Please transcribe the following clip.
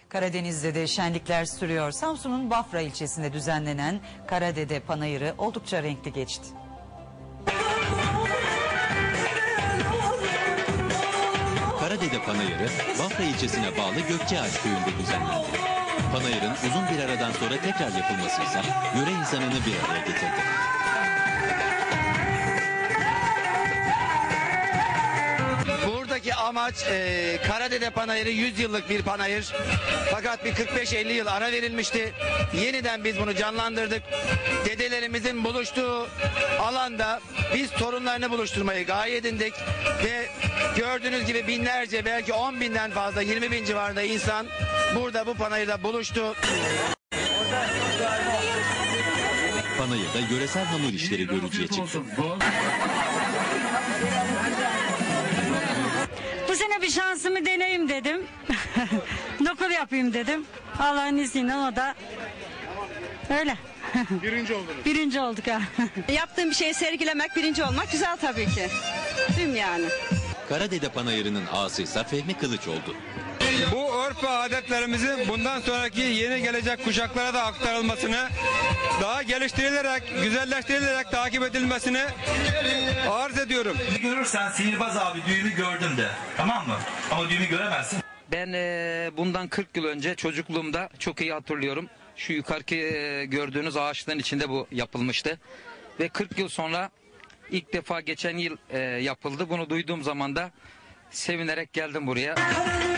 Karadeniz'de de şenlikler sürüyor. Samsun'un Bafra ilçesinde düzenlenen Karadede Panayırı oldukça renkli geçti. Karadede Panayırı, Bafra ilçesine bağlı Gökçeağaç köyünde düzenlendi. Panayırın uzun bir aradan sonra tekrar yapılmasıysa yöre insanını bir araya getirdi. Buradaki amaç Karadede Panayırı 100 yıllık bir panayır. Fakat bir 45-50 yıl ara verilmişti. Yeniden biz bunu canlandırdık. Dedelerimizin buluştuğu alanda biz torunlarını buluşturmayı gaye edindik. Ve gördüğünüz gibi binlerce, belki 10 binden fazla, 20 bin civarında insan burada bu panayırda buluştu. Panayırda yöresel hamur işleri görücüye çıktı. Bu sene bir şansımı deneyim dedim. Nokur yapayım dedim. Allah'ın izniyle o da öyle. Birinci oldunuz. Birinci olduk ha. Yaptığım bir şeyi sergilemek, birinci olmak güzel tabii ki. Tüm yani. Karadede Panayırı'nın ağası ise Fehmi Kılıç oldu. Bu örf ve adetlerimizin bundan sonraki yeni gelecek kuşaklara da aktarılmasını, daha geliştirilerek, güzelleştirilerek takip edilmesini arz ediyorum. Görürsen sihirbaz abi düğümü gördüm de, tamam mı? Ama düğümü göremezsin. Ben bundan 40 yıl önce çocukluğumda çok iyi hatırlıyorum. Şu yukarıki gördüğünüz ağaçların içinde bu yapılmıştı. Ve 40 yıl sonra ilk defa geçen yıl yapıldı. Bunu duyduğum zaman da sevinerek geldim buraya.